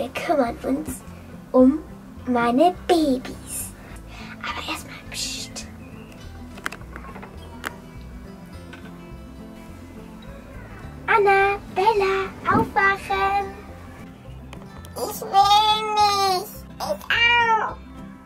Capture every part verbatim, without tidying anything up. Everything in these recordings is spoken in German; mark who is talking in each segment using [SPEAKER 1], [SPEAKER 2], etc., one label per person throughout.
[SPEAKER 1] wir kümmern uns um meine Babys. Aber erstmal pst. Anna, Bella, aufwachen.
[SPEAKER 2] Ich will nicht. Ich auch.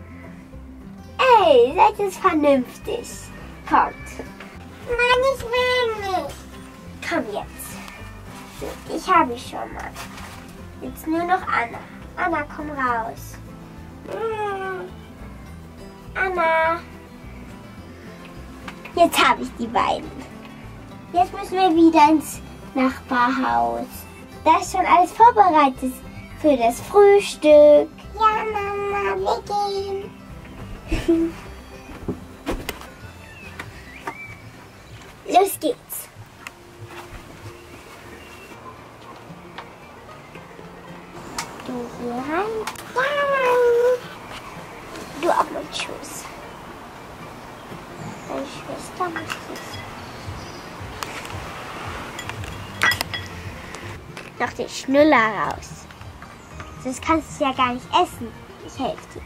[SPEAKER 1] Ey, seid jetzt vernünftig. Kommt.
[SPEAKER 2] Nein, ich will nicht.
[SPEAKER 1] Komm jetzt. So, ich habe ich schon mal. Jetzt nur noch Anna. Anna, komm raus. Mm. Anna. Jetzt habe ich die beiden. Jetzt müssen wir wieder ins Nachbarhaus. Da ist schon alles vorbereitet für das Frühstück.
[SPEAKER 2] Ja, Mama, wir gehen.
[SPEAKER 1] Los geht's. Du hier rein.
[SPEAKER 2] Ja.
[SPEAKER 1] Du auf meinen Schoß. Meine Schwester muss das. Noch den Schnuller raus. Sonst kannst du es ja gar nicht essen. Ich helfe dir.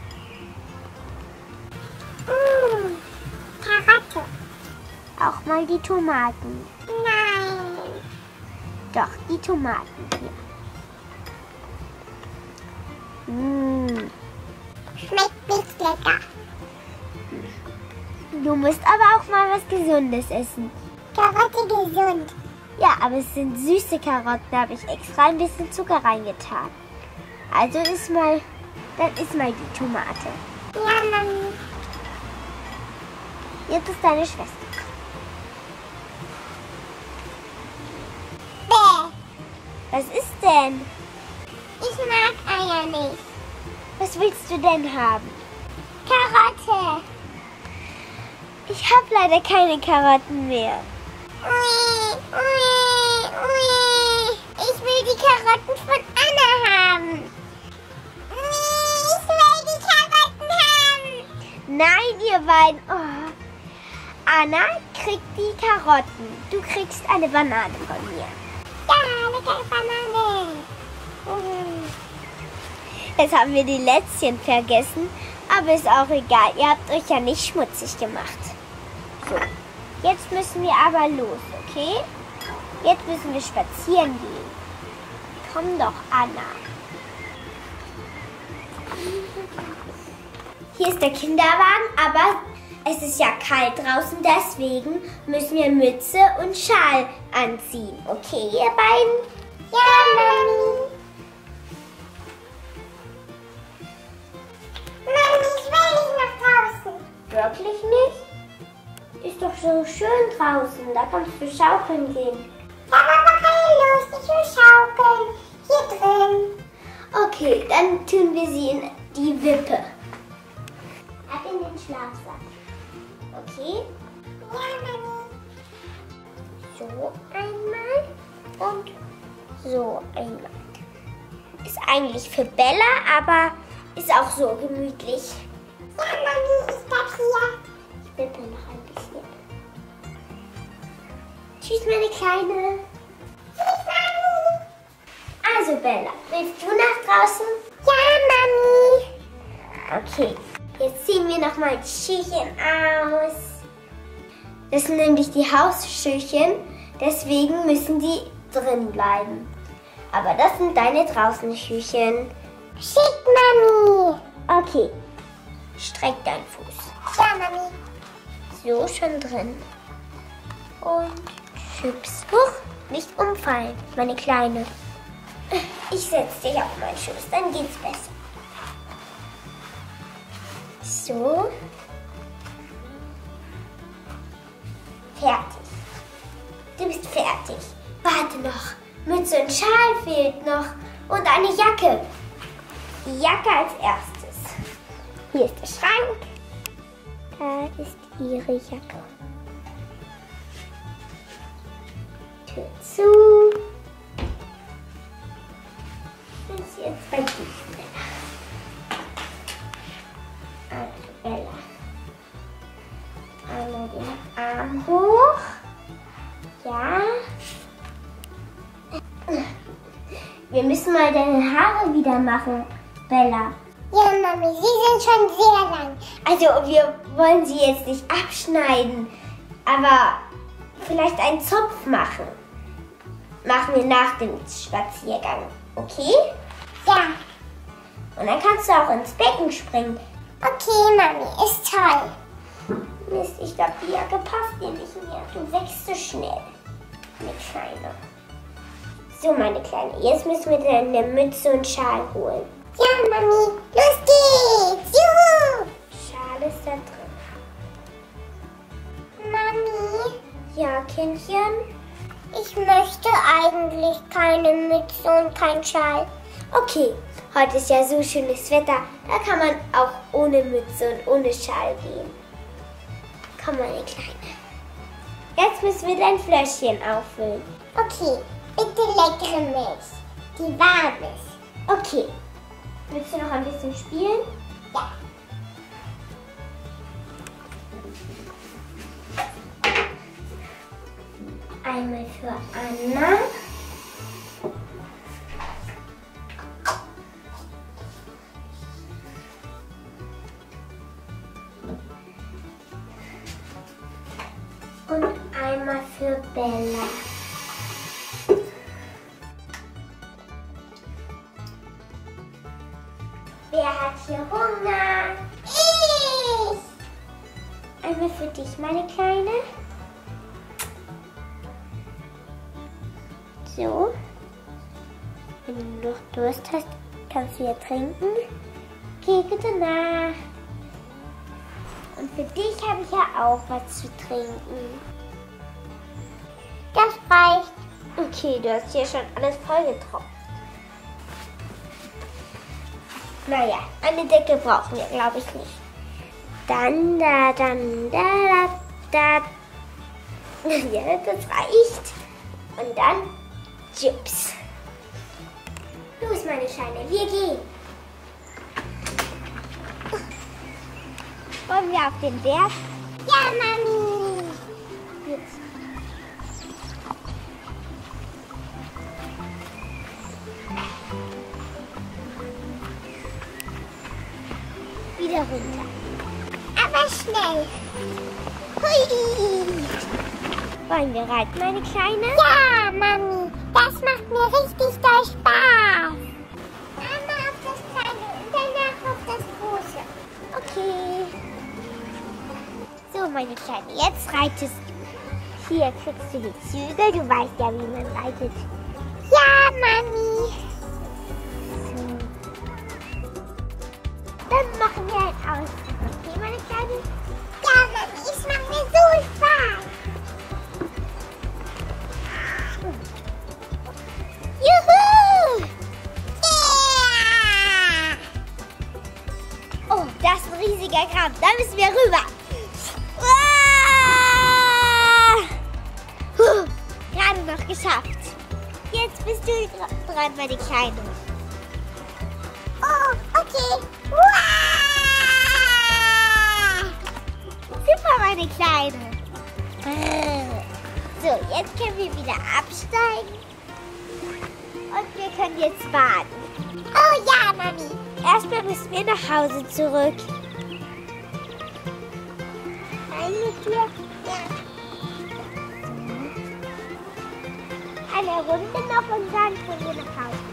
[SPEAKER 2] Mmh, Karotte.
[SPEAKER 1] Auch mal die Tomaten.
[SPEAKER 2] Nein.
[SPEAKER 1] Doch, die Tomaten hier. Mmh.
[SPEAKER 2] Schmeckt nicht lecker.
[SPEAKER 1] Du musst aber auch mal was Gesundes essen.
[SPEAKER 2] Karotte gesund.
[SPEAKER 1] Ja, aber es sind süße Karotten, da habe ich extra ein bisschen Zucker reingetan. Also ist mal, dann isst mal die Tomate.
[SPEAKER 2] Ja, Mami.
[SPEAKER 1] Jetzt ist deine Schwester.
[SPEAKER 2] Bäh.
[SPEAKER 1] Was ist denn?
[SPEAKER 2] Ich mag Eier nicht.
[SPEAKER 1] Was willst du denn haben?
[SPEAKER 2] Karotte.
[SPEAKER 1] Ich habe leider keine Karotten mehr.
[SPEAKER 2] Ui, ui, ui. Ich will die Karotten von Anna haben. Ui, ich will die Karotten haben.
[SPEAKER 1] Nein, ihr beiden. Oh. Anna kriegt die Karotten. Du kriegst eine Banane von mir.
[SPEAKER 2] Ja, leckere Banane. Mm.
[SPEAKER 1] Jetzt haben wir die Lätzchen vergessen, aber ist auch egal. Ihr habt euch ja nicht schmutzig gemacht. So, jetzt müssen wir aber los, okay? Jetzt müssen wir spazieren gehen. Komm doch, Anna. Hier ist der Kinderwagen, aber es ist ja kalt draußen, deswegen müssen wir Mütze und Schal anziehen. Okay, ihr beiden?
[SPEAKER 2] Ja, Mami. Mami, ich will nicht nach draußen.
[SPEAKER 1] Wirklich nicht? Ist doch so schön draußen, da kannst du schaukeln gehen.
[SPEAKER 2] Ja, Mama, keine Lust, ich will schaukeln. Hier drin.
[SPEAKER 1] Okay, dann tun wir sie in die Wippe. Ab in den Schlafsack. Okay?
[SPEAKER 2] Ja, Mami.
[SPEAKER 1] So einmal und so einmal. Ist eigentlich für Bella, aber ist auch so gemütlich.
[SPEAKER 2] Ja, Mami, ich bleib hier.
[SPEAKER 1] Ich wippe noch ein bisschen. Tschüss, meine Kleine.
[SPEAKER 2] Tschüss, Mami.
[SPEAKER 1] Also Bella, willst du nach draußen?
[SPEAKER 2] Ja, Mami.
[SPEAKER 1] Okay, jetzt ziehen wir noch mal die Schüchen aus. Das sind nämlich die Hausschüchen, deswegen müssen die drin bleiben. Aber das sind deine draußen Schüchen.
[SPEAKER 2] Schick, Mami.
[SPEAKER 1] Okay, streck deinen Fuß.
[SPEAKER 2] Ja, Mami.
[SPEAKER 1] So, schon drin. Und schubs. Huch, nicht umfallen, meine Kleine. Ich setze dich auf meinen Schoß, dann geht's besser. So. Fertig. Du bist fertig. Warte noch. Mütze und Schal fehlt noch. Und eine Jacke. Die Jacke als erstes. Hier ist der Schrank. Da ist ihre Jacke. Tür zu. Und jetzt bei dir, Bella. Also Bella. Einmal den Arm hoch. Ja. Wir müssen mal deine Haare wieder wieder machen, Bella?
[SPEAKER 2] Ja, Mami, sie sind schon sehr lang.
[SPEAKER 1] Also wir wollen sie jetzt nicht abschneiden, aber vielleicht einen Zopf machen. Machen wir nach dem Spaziergang, okay?
[SPEAKER 2] Ja.
[SPEAKER 1] Und dann kannst du auch ins Becken springen.
[SPEAKER 2] Okay, Mami, ist toll.
[SPEAKER 1] Mist, ich glaube, die Jacke passt dir nicht mehr. Du wächst so schnell, meine Kleine. So, meine Kleine, jetzt müssen wir deine Mütze und Schal holen.
[SPEAKER 2] Ja, Mami, los geht's. Juhu.
[SPEAKER 1] Schal ist da drin.
[SPEAKER 2] Mami,
[SPEAKER 1] Ja, Kindchen?
[SPEAKER 2] ich möchte eigentlich keine Mütze und kein Schal.
[SPEAKER 1] Okay, heute ist ja so schönes Wetter. Da kann man auch ohne Mütze und ohne Schal gehen. Komm, meine Kleine. Jetzt müssen wir dein Fläschchen auffüllen.
[SPEAKER 2] Okay, bitte leckere Milch. Die warm ist.
[SPEAKER 1] Okay. Willst du noch ein bisschen spielen?
[SPEAKER 2] Ja.
[SPEAKER 1] Einmal für Anna. Und einmal für Bella. Wer hat hier Hunger?
[SPEAKER 2] Ich.
[SPEAKER 1] Einmal für dich, meine Kleine. So. Wenn du noch Durst hast, kannst du ja trinken. Geh bitte nach. Und für dich habe ich ja auch was zu trinken.
[SPEAKER 2] Das reicht.
[SPEAKER 1] Okay, du hast hier schon alles vollgetropft. Naja, eine Decke brauchen wir, glaube ich, nicht. Dann, da, dann, da, da, da. Ja, das reicht. Und dann Chips. Los, meine Scheine, wir gehen. Wollen wir auf den Berg?
[SPEAKER 2] Ja, Mami.
[SPEAKER 1] Jetzt. Wieder runter.
[SPEAKER 2] Aber schnell. Hui.
[SPEAKER 1] Wollen wir reiten, meine Kleine?
[SPEAKER 2] Ja, Mami, das macht mir richtig doll Spaß. Einmal auf das Kleine und danach auf das Große.
[SPEAKER 1] Okay. So, meine Kleine, jetzt reitest du. Hier kriegst du die Zügel. Du weißt ja, wie man reitet.
[SPEAKER 2] Ja, Mami.
[SPEAKER 1] So. Dann machen wir einen Ausflug. Okay, meine Kleine?
[SPEAKER 2] Ja, Mami, es macht mir so Spaß.
[SPEAKER 1] Juhu!
[SPEAKER 2] Yeah!
[SPEAKER 1] Oh, das ist ein riesiger Kram. Da müssen wir rüber. Puh, gerade noch geschafft. Jetzt bist du dran, meine Kleine.
[SPEAKER 2] Oh, okay. Wow!
[SPEAKER 1] Super, meine Kleine. So, jetzt können wir wieder absteigen. Und wir können jetzt baden.
[SPEAKER 2] Oh ja, Mami.
[SPEAKER 1] Erstmal müssen wir nach Hause zurück. Eine Tür. Eine Runde noch und dann können wir nach Hause.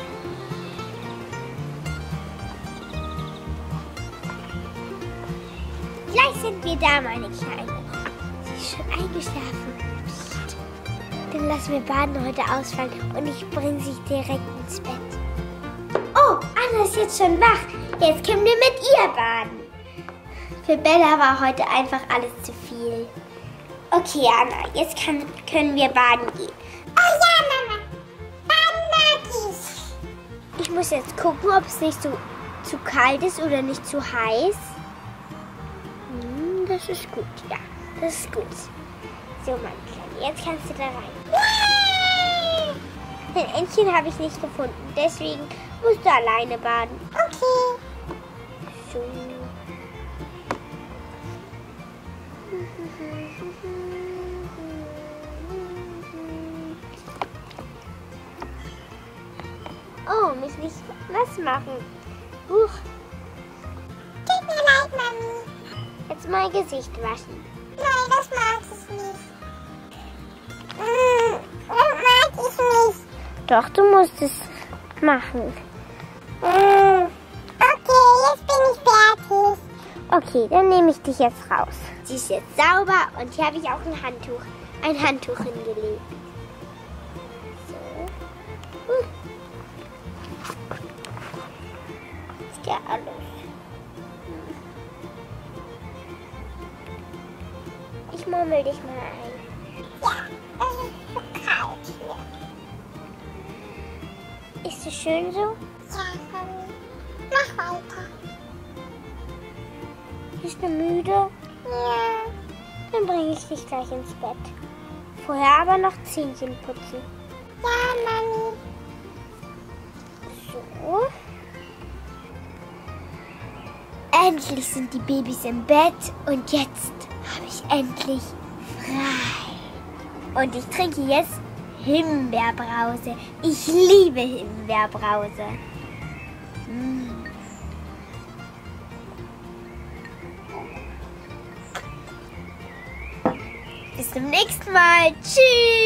[SPEAKER 1] Gleich sind wir da, meine Kleine. Sie ist schon eingeschlafen. Psst. Dann lassen wir Baden heute ausfallen und ich bringe sie direkt ins Bett. Oh, Anna ist jetzt schon wach. Jetzt können wir mit ihr baden. Für Bella war heute einfach alles zu viel. Okay, Anna, jetzt kann, können wir baden gehen.
[SPEAKER 2] Oh ja, Mama. Baden mag ich.
[SPEAKER 1] Ich muss jetzt gucken, ob es nicht so zu kalt ist oder nicht zu heiß. Hm, das ist gut, ja. Das ist gut. So, mein Kleine, jetzt kannst du da rein. Ein Entchen habe ich nicht gefunden, deswegen musst du alleine baden.
[SPEAKER 2] Okay.
[SPEAKER 1] So. Oh, mich nicht nass machen. Huch.
[SPEAKER 2] Tut mir leid, Mami.
[SPEAKER 1] Jetzt mein Gesicht waschen.
[SPEAKER 2] Nein, das mag ich nicht. Mm, das mag ich nicht.
[SPEAKER 1] Doch, du musst es machen.
[SPEAKER 2] Mm, okay, jetzt bin ich fertig.
[SPEAKER 1] Okay, dann nehme ich dich jetzt raus. Sie ist jetzt sauber und hier habe ich auch ein Handtuch, ein Handtuch hingelegt. So. Hm. Ist ja alles. Ich murmel dich mal ein.
[SPEAKER 2] Ja, es ist so kalt hier.
[SPEAKER 1] Ist es schön so?
[SPEAKER 2] Ja, Mami. Mach weiter.
[SPEAKER 1] Bist du müde?
[SPEAKER 2] Ja.
[SPEAKER 1] Dann bringe ich dich gleich ins Bett. Vorher aber noch Zähnchen putzen.
[SPEAKER 2] Ja, Mami.
[SPEAKER 1] So. Endlich sind die Babys im Bett und jetzt habe ich endlich frei. Und ich trinke jetzt Himbeerbrause. Ich liebe Himbeerbrause. Mm. Bis zum nächsten Mal. Tschüss.